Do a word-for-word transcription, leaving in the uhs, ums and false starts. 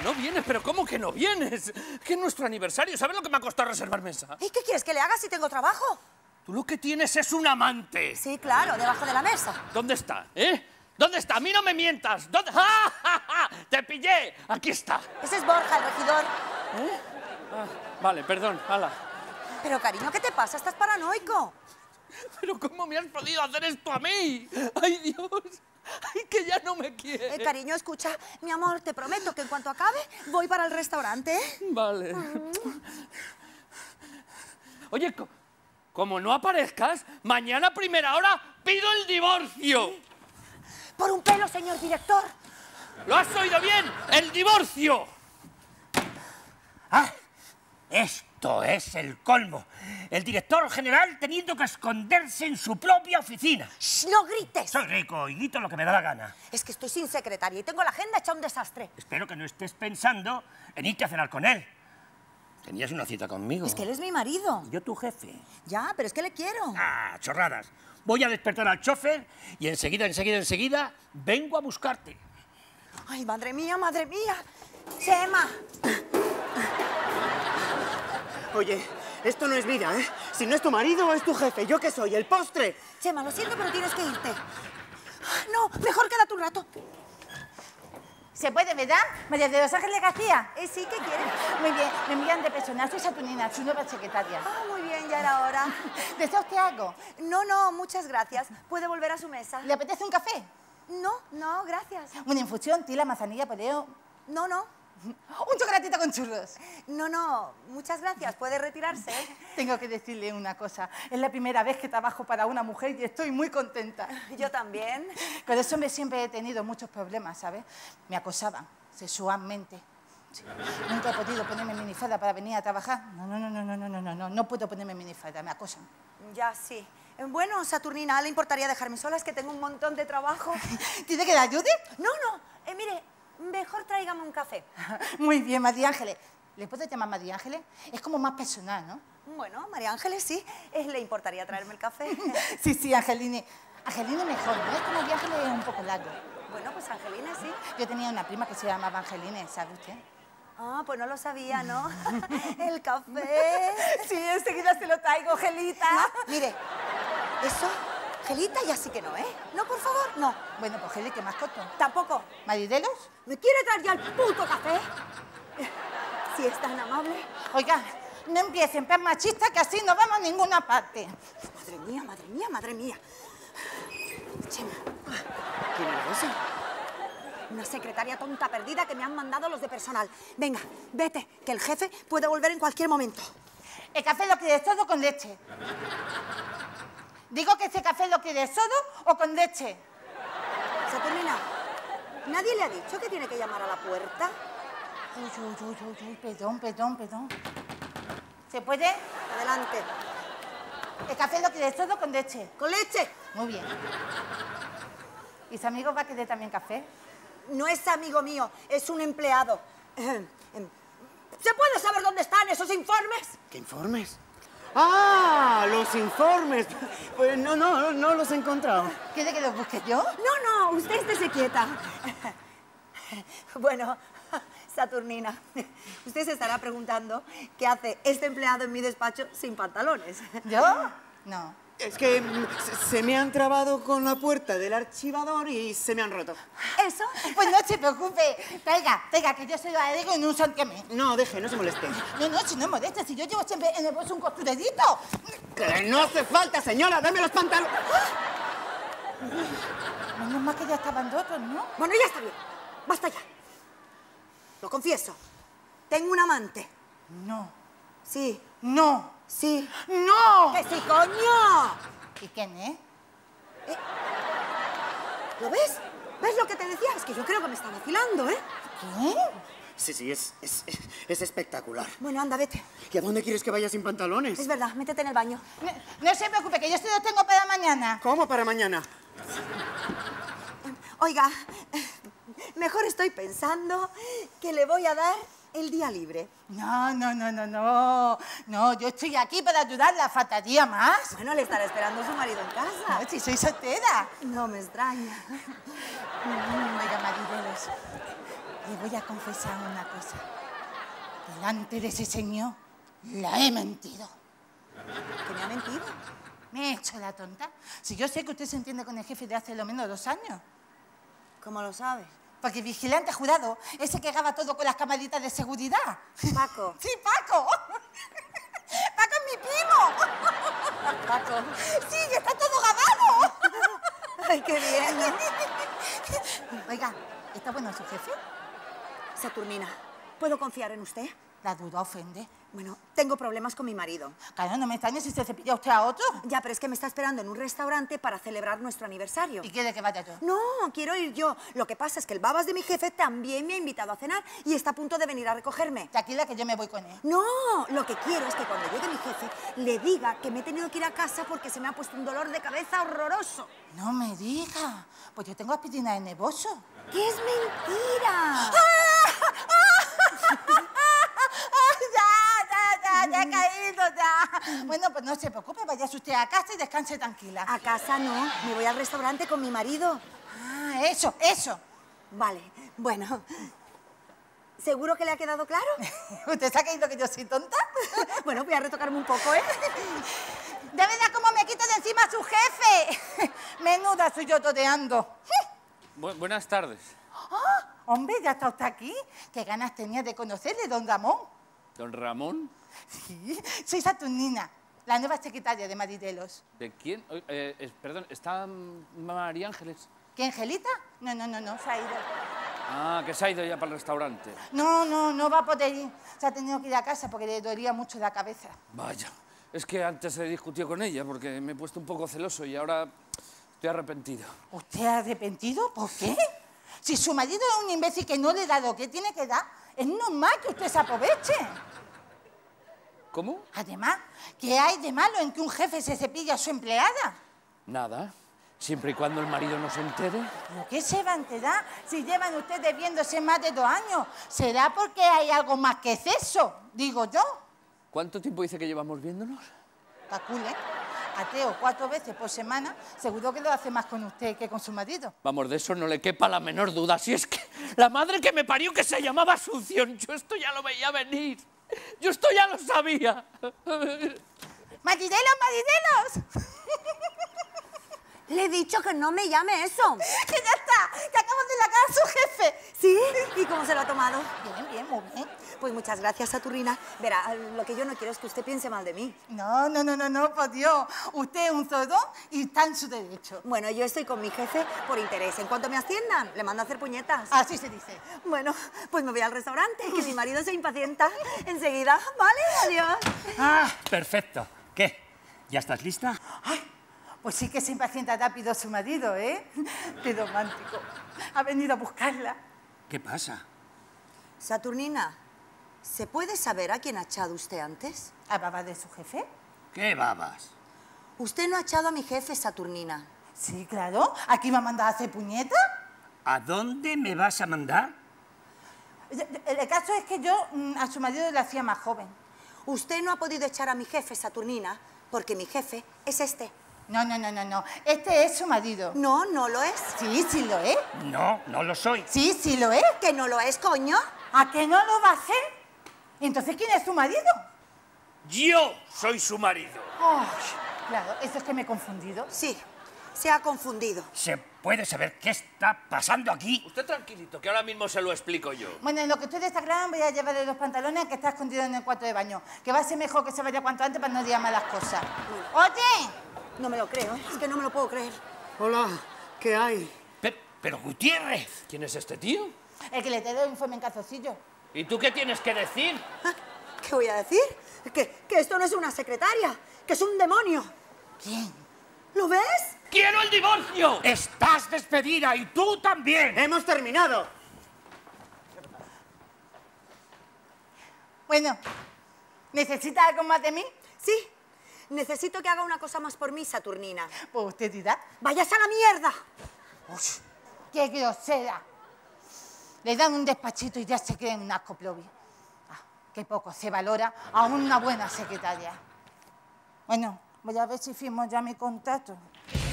no vienes, pero ¿cómo que no vienes? Que es nuestro aniversario. ¿Sabes lo que me ha costado reservar mesa? ¿Y qué quieres que le haga si tengo trabajo? Tú lo que tienes es un amante. Sí, claro, debajo de la mesa. ¿Dónde está, eh? ¿Dónde está? A mí no me mientas. ¿Dónde? ¡Ja, ja, ja! ¡Te pillé! Aquí está. Ese es Borja, el regidor. ¿Eh? Ah, vale, perdón, hala. Pero, cariño, ¿qué te pasa? Estás paranoico. ¿Pero cómo me has podido hacer esto a mí? ¡Ay, Dios! ¡Ay, que ya no me quiere! Eh, cariño, escucha, mi amor, te prometo que en cuanto acabe voy para el restaurante. Vale. Mm. Oye, co como no aparezcas, mañana a primera hora pido el divorcio. Por un pelo, señor director. ¿Lo has oído bien? ¡El divorcio! ¡Ah! Esto es el colmo. El director general teniendo que esconderse en su propia oficina. ¡Shh! ¡No grites! Soy rico y grito lo que me da la gana. Es que estoy sin secretaria y tengo la agenda hecha un desastre. Espero que no estés pensando en irte a cenar con él. Tenías una cita conmigo. Es que él es mi marido. Yo tu jefe. Ya, pero es que le quiero. Ah, chorradas. Voy a despertar al chofer y enseguida, enseguida, enseguida vengo a buscarte. Ay, madre mía, madre mía. Chema. Oye, esto no es vida, ¿eh? Si no es tu marido, es tu jefe. ¿Yo qué soy? ¿El postre? Chema, lo siento, pero tienes que irte. No, mejor quédate un rato. ¿Se puede, verdad? María de los Ángeles García. Eh, sí, ¿qué quieres? Muy bien, me envían de personal. Soy Saturnina, su nueva secretaria. Ah, muy bien, ya era hora. ¿Desea usted algo? No, no, muchas gracias. ¿Puede volver a su mesa? ¿Le apetece un café? No, no, gracias. Una infusión, tila, manzanilla, poleo. No, no. Un chocolatito con churros. No, no, muchas gracias. Puede retirarse. Tengo que decirle una cosa. Es la primera vez que trabajo para una mujer y estoy muy contenta. Yo también. Con ese hombre siempre he tenido muchos problemas, ¿sabes? Me acosaban sexualmente. Sí. Nunca he podido ponerme minifalda para venir a trabajar. No, no, no, no, no, no, no, no, no, no puedo ponerme minifalda, me acosan. Ya, sí. Bueno, Saturnina, ¿le importaría dejarme sola? Es que tengo un montón de trabajo. ¿Tiene que le ayude? No, no. Eh, mire, mejor tráigame un café. Muy bien, María Ángeles. ¿Le puedo llamar María Ángeles? Es como más personal, ¿no? Bueno, María Ángeles, sí. Eh, ¿Le importaría traerme el café? Sí, sí, Angelini. Angelini mejor, ¿no? Es que María Ángeles es un poco largo. Bueno, pues Angelina, sí. Yo tenía una prima que se llamaba Angelina, ¿sabe usted? Ah, pues no lo sabía, ¿no? El café. Sí, enseguida se lo traigo, Gelita. No, mire, eso, Gelita ya sí que no, ¿eh? No, por favor, no. Bueno, pues Geli, ¿qué más corto? Tampoco. ¿Maridelos? ¿Me quiere traer ya el puto café? Si es tan amable. Oiga, no empiecen, tan machista, que así no vamos a ninguna parte. Madre mía, madre mía, madre mía. Chema. ¿Quién era esa? Una secretaria tonta perdida que me han mandado los de personal. Venga, vete, que el jefe puede volver en cualquier momento. El café lo quieres todo con leche. Digo que ese café lo quieres todo o con leche. Saturnina, ¿nadie le ha dicho que tiene que llamar a la puerta? Uy, uy, uy, uy, uy, perdón, perdón, perdón. ¿Se puede? Adelante. El café lo quieres todo con leche. ¡Con leche! Muy bien. ¿Y su amigo va a querer también café? No es amigo mío, es un empleado. ¿Se puede saber dónde están esos informes? ¿Qué informes? ¡Ah! ¡Los informes! Pues no, no, no los he encontrado. ¿Quiere que los busque yo? No, no, usted estése quieta. Bueno, Saturnina, usted se estará preguntando qué hace este empleado en mi despacho sin pantalones. ¿Yo? No. Es que mm, se, se me han trabado con la puerta del archivador y se me han roto. ¿Eso? Pues no se preocupe. Traiga, traiga, que yo soy la digo en un santiamén. No, deje, no se moleste. No, no, si no molesta, si yo llevo siempre en el bolso un costurerito. ¡Que no hace falta, señora! ¡Dame los pantalones! Menos mal que ya estaban rotos, ¿no? Bueno, ya está bien. Basta ya. Lo confieso. Tengo un amante. No. Sí. No. Sí. ¡No! ¡Que sí, coño! ¿Y quién es? ¿Eh? ¿Lo ves? ¿Ves lo que te decía? Es que yo creo que me está vacilando, ¿eh? ¿Qué? Sí, sí, es, es, es, es espectacular. Bueno, anda, vete. ¿Y a dónde quieres que vaya sin pantalones? Es verdad, métete en el baño. No, no se preocupe, que yo esto lo tengo para mañana. ¿Cómo para mañana? Oiga, mejor estoy pensando que le voy a dar el día libre. No, no, no, no, no. No, yo estoy aquí para ayudarla. ¿Faltaría más? Bueno, le estará esperando su marido en casa. No, si soy soltera. No me extraña. Oiga, marideros, le voy a confesar una cosa. Delante de ese señor la he mentido. ¿Que me ha mentido? Me he hecho la tonta. Si yo sé que usted se entiende con el jefe de hace lo menos dos años. ¿Cómo lo sabes? Porque el vigilante jurado, ese que graba todo con las camaritas de seguridad. Paco. Sí, Paco. Paco es mi primo. Paco. Sí, está todo grabado. Ay, qué bien, ¿no? Oiga, ¿está bueno su jefe? Saturnina, ¿puedo confiar en usted? La duda ofende. Bueno, tengo problemas con mi marido. Claro, no me extrañe si se cepilla usted a otro. Ya, pero es que me está esperando en un restaurante para celebrar nuestro aniversario. ¿Y quiere que vaya yo? No, quiero ir yo. Lo que pasa es que el babas de mi jefe también me ha invitado a cenar y está a punto de venir a recogerme. Tranquila, que yo me voy con él. No, lo que quiero es que cuando llegue mi jefe le diga que me he tenido que ir a casa porque se me ha puesto un dolor de cabeza horroroso. No me diga. Pues yo tengo aspirina de nevoso. ¡Que es mentira! ¡Ya, ya, ya, ya he caído, ya! Bueno, pues no se preocupe, vaya usted a casa y descanse tranquila. A casa no, me voy al restaurante con mi marido. Ah, eso, eso. Vale, bueno. ¿Seguro que le ha quedado claro? ¿Usted se ha creído que yo soy tonta? Bueno, voy a retocarme un poco, ¿eh? Ya verá cómo me quito de encima a su jefe. Menuda soy yo toreando. Bu- buenas tardes. ¡Ah! Hombre, ya está usted aquí. ¿Qué ganas tenía de conocerle, don Ramón? ¿Don Ramón? Sí, soy Saturnina, la nueva secretaria de Maridelos. ¿De quién? Eh, eh, perdón, ¿está María Ángeles? ¿Qué, Angelita? No, no, no, no, se ha ido. Ah, que se ha ido ya para el restaurante. No, no, no va a poder ir. Se ha tenido que ir a casa porque le dolía mucho la cabeza. Vaya, es que antes he discutido con ella porque me he puesto un poco celoso y ahora estoy arrepentido. ¿Usted ha arrepentido? ¿Por qué? Si su marido es un imbécil que no le da lo que tiene que dar, es normal que usted se aproveche. ¿Cómo? Además, ¿qué hay de malo en que un jefe se cepille a su empleada? Nada, siempre y cuando el marido no se entere. ¿Pero qué se va a enterar si llevan ustedes viéndose más de dos años? ¿Será porque hay algo más que eso? Digo yo. ¿Cuánto tiempo dice que llevamos viéndonos? Calcule, ateo cuatro veces por semana, seguro que lo hace más con usted que con su marido. Vamos, de eso no le quepa la menor duda. Si es que la madre que me parió que se llamaba Asunción, yo esto ya lo veía venir. Yo esto ya lo sabía. ¡Maridelos, maridelos! Le he dicho que no me llame eso. ¡Que ya está! ¡Que acabo de lagar a su jefe! ¿Sí? ¿Y cómo se lo ha tomado? Bien, bien, muy bien. Pues muchas gracias, Saturnina. Verá, lo que yo no quiero es que usted piense mal de mí. No, no, no, no, no, por Dios. Usted es un zorro y está en su derecho. Bueno, yo estoy con mi jefe por interés. En cuanto me asciendan, le mando a hacer puñetas. Así se dice. Bueno, pues me voy al restaurante, que mi marido se impacienta. Enseguida, ¿vale? Adiós. Ah, perfecto. ¿Qué? ¿Ya estás lista? Ay, pues sí que se impacienta rápido su marido, ¿eh? Qué romántico. Ha venido a buscarla. ¿Qué pasa? Saturnina, ¿se puede saber a quién ha echado usted antes? ¿A babá de su jefe? ¿Qué babas? Usted no ha echado a mi jefe, Saturnina. Sí, claro. ¿Aquí me ha mandado a hacer puñeta? ¿A dónde me vas a mandar? El caso es que yo mm, a su marido le hacía más joven. Usted no ha podido echar a mi jefe, Saturnina, porque mi jefe es este. No, no, no, no, no. Este es su marido. No, no lo es. Sí, sí lo es. No, no lo soy. Sí, sí lo es. ¿Que no lo es, coño? ¿A qué no lo va a hacer? Entonces, ¿quién es su marido? Yo soy su marido. Ay, claro, eso es que me he confundido. Sí, se ha confundido. ¿Se puede saber qué está pasando aquí? Usted tranquilito, que ahora mismo se lo explico yo. Bueno, en lo que ustedes está claro, voy a llevarle los pantalones que está escondido en el cuarto de baño. Que va a ser mejor que se vaya cuanto antes para no decir malas cosas. ¡Oye! No me lo creo, ¿eh? Es que no me lo puedo creer. Hola, ¿qué hay? Pero, pero Gutiérrez. ¿Quién es este tío? El que le te doy informe en calzoncillo. ¿Y tú qué tienes que decir? ¿Qué voy a decir? Que, que esto no es una secretaria, que es un demonio. ¿Quién? ¿Lo ves? ¡Quiero el divorcio! Estás despedida y tú también. ¡Hemos terminado! Bueno, ¿necesita algo más de mí? Sí. Necesito que haga una cosa más por mí, Saturnina. Pues usted dirá. ¡Váyase a la mierda! Uy, ¡qué grosera! Le dan un despachito y ya se creen un ascoplovi. Ah, qué poco se valora a una buena secretaria. Bueno, voy a ver si firmo ya mi contrato.